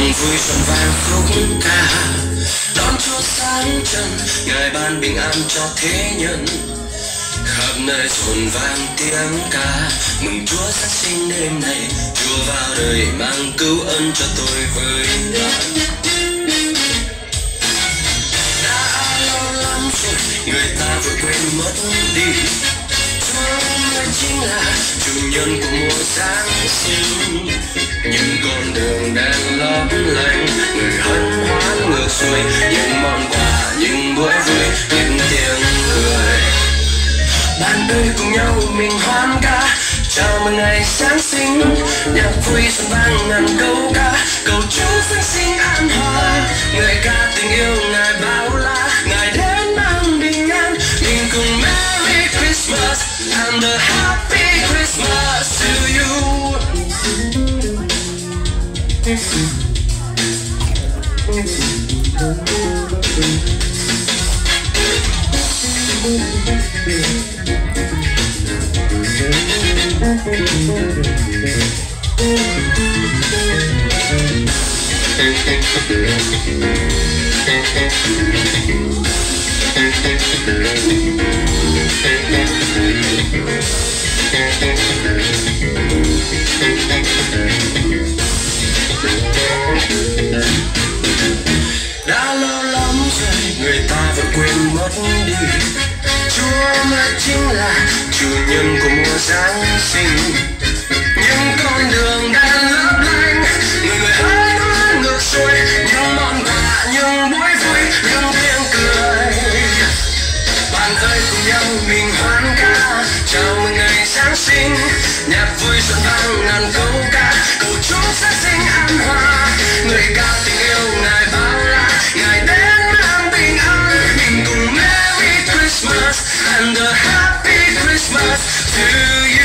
mừng vui xuân vang khúc ca, đón Chúa sáng trần, Ngài ban bình an cho thế nhân. Khắp nơi rộn vang tiếng ca, mừng Chúa giáng sinh đêm này, Chúa vào đời mang cứu ân cho tôi với bạn. Đã lâu lắm rồi người ta vội quên mất đi, Chúa chính là chủ nhân của mùa Giáng sinh. Những con đường đèn lấp lánh, người hân hoan ngược xuôi, những món quà, những bữa vui, những tiếng cười. Bạn ơi cùng nhau mình hoan ca, chào mừng ngày Giáng sinh. Nhạc vui xuân vang ngàn câu ca, cầu Chúa Giáng sinh an hòa. Người ca tình yêu Ngài bao la, Ngài đến mang bình an. Mình cùng Merry Christmas and a Happy Christmas to you. Đã lâu lắm rồi người ta vẫn quên mất đi, Chúa mới chính là chủ nhân của mùa Giáng sinh. Những con đường đang lấp lánh, người hân hoan ngược xuôi, những món quà, những buổi vui, những tiếng cười. Bạn ơi cùng nhau mình hoan ca, chào mừng ngày Giáng sinh. Nhạc vui xuân vang ngàn câu ca, cầu Chúa Giáng sinh an hòa. Người ca tình yêu Ngài bao la, Ngài đến mang bình an. Mình cùng Merry Christmas and a Happy Christmas to you.